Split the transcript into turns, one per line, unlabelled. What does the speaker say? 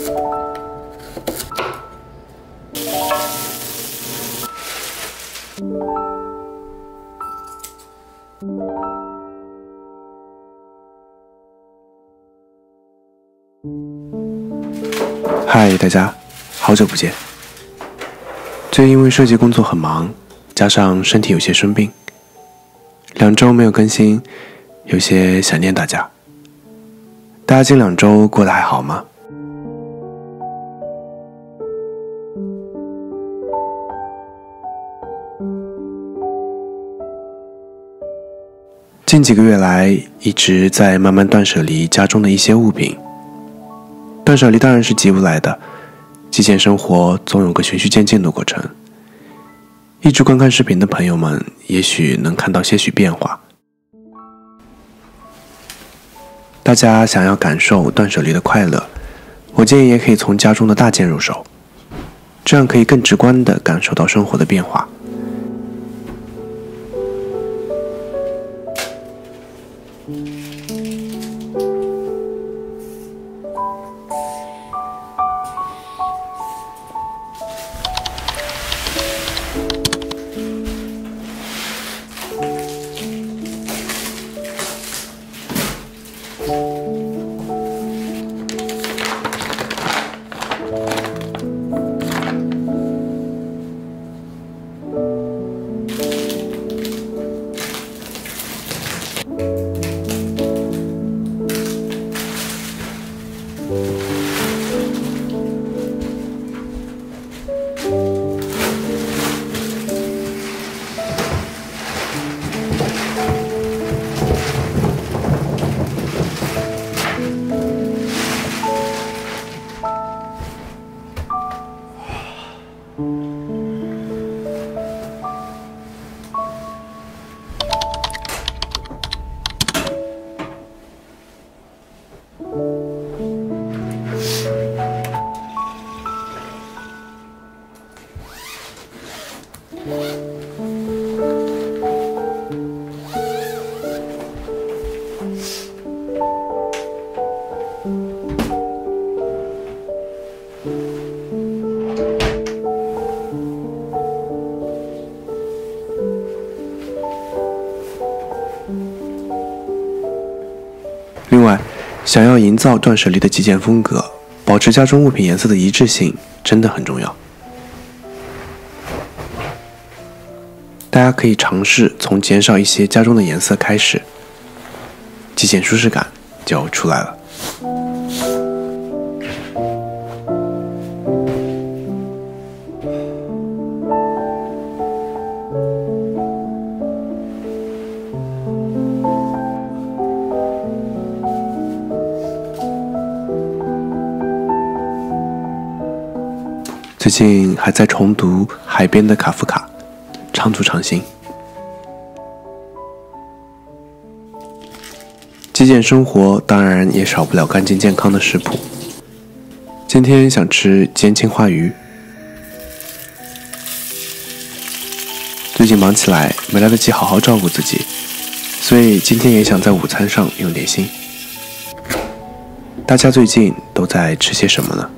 嗨，大家，好久不见。最近因为设计工作很忙，加上身体有些生病，2周没有更新，有些想念大家。大家近2周过得还好吗？近几个月来，一直在慢慢断舍离家中的一些物品。断舍离当然是急不来的，极简生活总有个循序渐进的过程。一直观看视频的朋友们，也许能看到些许变化。大家想要感受断舍离的快乐，我建议也可以从家中的大件入手，这样可以更直观地感受到生活的变化。另外，想要营造断舍离的极简风格，保持家中物品颜色的一致性真的很重要。大家可以尝试从减少一些家中的颜色开始，极简舒适感就出来了。最近还在重读海边的卡夫卡，长途长行。极简生活当然也少不了干净健康的食谱。今天想吃煎青花鱼。最近忙起来，没来得及好好照顾自己，所以今天也想在午餐上用点心。大家最近都在吃些什么呢？